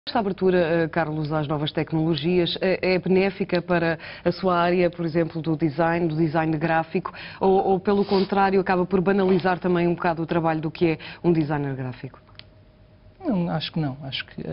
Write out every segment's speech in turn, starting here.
Esta abertura, Carlos, às novas tecnologias é benéfica para a sua área, por exemplo, do design gráfico, ou pelo contrário, acaba por banalizar também um bocado o trabalho do que é um designer gráfico? Não, acho que não. Acho que,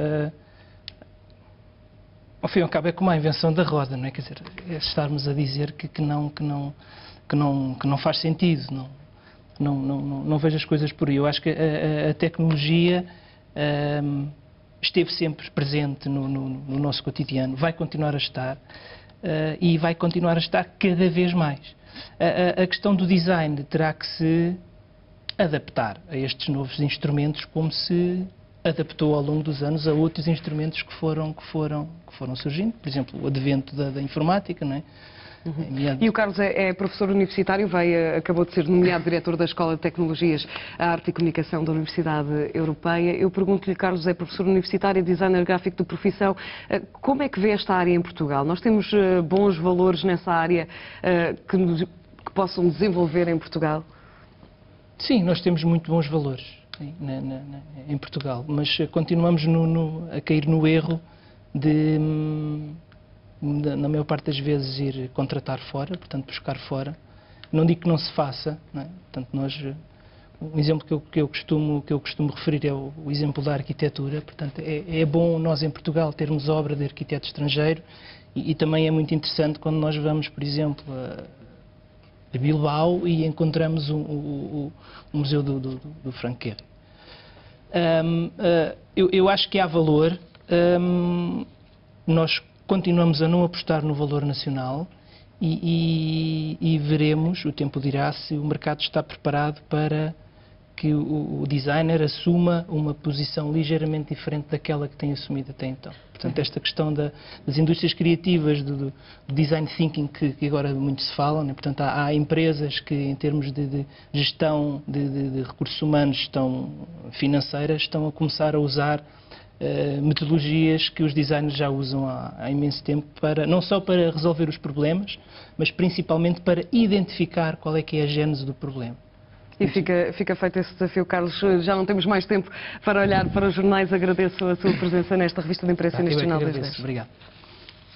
ao fim e ao cabo, é como a invenção da roda, não é? Quer dizer, é estarmos a dizer que não faz sentido, não vejo as coisas por aí. Eu acho que a tecnologia esteve sempre presente no nosso cotidiano, vai continuar a estar e vai continuar a estar cada vez mais. A questão do design terá que se adaptar a estes novos instrumentos como se adaptou ao longo dos anos a outros instrumentos que foram surgindo. Por exemplo, o advento da informática, não é? E o Carlos é professor universitário, acabou de ser nomeado diretor da Escola de Tecnologias, Arte e Comunicação da Universidade Europeia. Eu pergunto-lhe, Carlos, é professor universitário e designer gráfico de profissão. Como é que vê esta área em Portugal? Nós temos bons valores nessa área que possam desenvolver em Portugal? Sim, nós temos muito bons valores em Portugal, mas continuamos a cair no erro de, na maior parte das vezes, ir contratar fora, portanto, buscar fora. Não digo que não se faça, não é? Portanto, um exemplo que eu costumo referir é o exemplo da arquitetura. Portanto, é bom nós em Portugal termos obra de arquiteto estrangeiro e também é muito interessante quando nós vamos, por exemplo, a Bilbao e encontramos o Museu do Frank Gehry. Eu acho que há valor. Nós continuamos a não apostar no valor nacional e veremos, o tempo dirá, se o mercado está preparado para que o designer assuma uma posição ligeiramente diferente daquela que tem assumido até então. Portanto, esta questão das indústrias criativas, do design thinking que agora muito se fala, né? Portanto, há empresas que, em termos de gestão de recursos humanos, gestão financeira, estão a começar a usar metodologias que os designers já usam há imenso tempo, não só para resolver os problemas, mas principalmente para identificar qual é que é a gênese do problema. E fica feito esse desafio, Carlos. Já não temos mais tempo para olhar para os jornais. Agradeço a sua presença nesta revista de imprensa nacional. Eu agradeço. Obrigado.